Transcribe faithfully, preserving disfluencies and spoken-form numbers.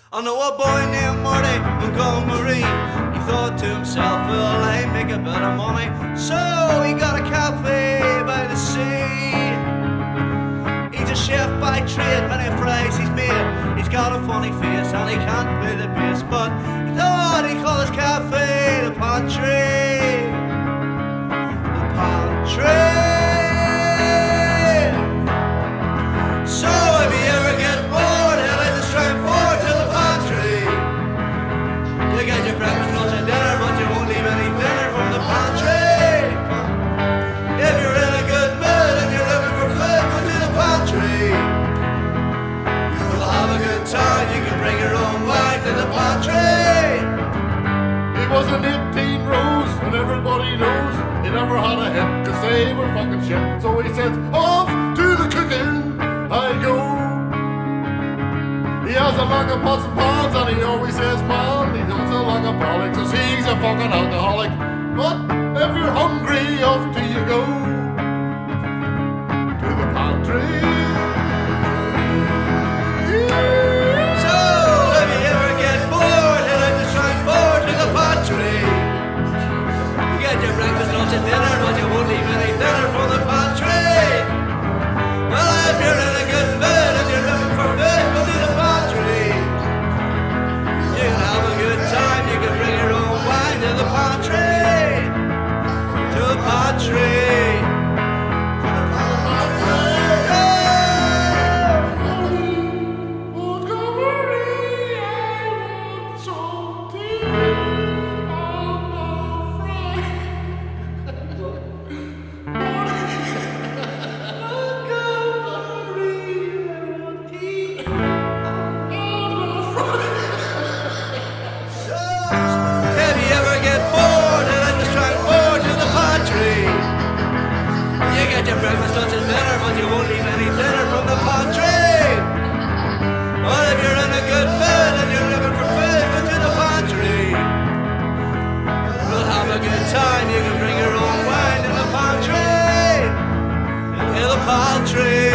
I know a boy named Marty Montgomery. He thought to himself, well, I make a bit of money. So he got a cafe by the sea. He's a chef by trade, many fries he's made. He's got a funny face and he can't play the bass, but he thought he'd call his cafe the Pantry. The Pantry. So if you ever get bored, head out the strand forward to the pantry. You get your breakfast, lunch and dinner, but you won't leave any dinner from the pantry. If you're in a good mood and you're looking for food, go to the pantry. You'll have a good time, you can bring your own wine to the pantry. He was an eighteen rose, and everybody knows he never had a hit, cause they were fucking shit. So he says, off to the cooking I go. He has a lot of pots and pans, and he always says, man, he doesn't like a bollock, cause he's a fucking alcoholic. But if you're hungry, off do you go to the pantry. So if you ever get bored, head out the shrine board to the pantry. You get your breakfast, lunch and dinner, but you won't leave any dinner from the pantry. Well, if you're in a good mood and you're looking for food, go to the pantry. You can have a good time, you can bring your own wine to the pantry. To the pantry. Your breakfast, lunch and dinner, but you won't leave any dinner from the pantry. Well, if you're in a good mood and you're looking for food, go to the pantry. We'll have a good time, you can bring your own wine in the pantry. In the pantry.